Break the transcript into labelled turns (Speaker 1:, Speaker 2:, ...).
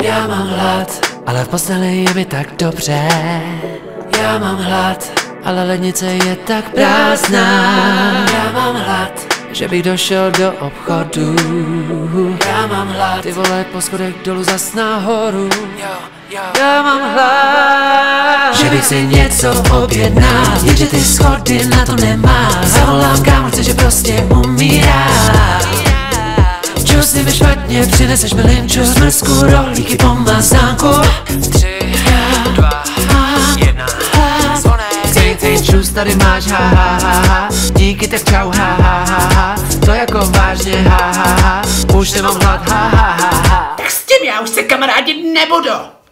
Speaker 1: Já mám hlad, ale v posteli je mi tak dobře. Já mám hlad, ale lednice je tak prázdná. Já mám hlad, že bych došel do obchodu. Já mám hlad, ty vole po schodech dolů zas nahoru. Já mám hlad, že bych si něco objednal, jenže ty schody na to nemám. Zavolám kámošce, že prostě umírá. Čus mi špatně, přineseš mi linču, smrsku, rohlíky, pomazánku. 3, 2, 1, zvonek. Ty čus tady máš, ha, ha, ha, ha. Díky, tak čau, ha, ha, ha, ha. To jako vážně, ha, ha, ha. Už nemám hlad, ha, ha, ha, ha.
Speaker 2: Tak s tím já už se kamarádi nebudu.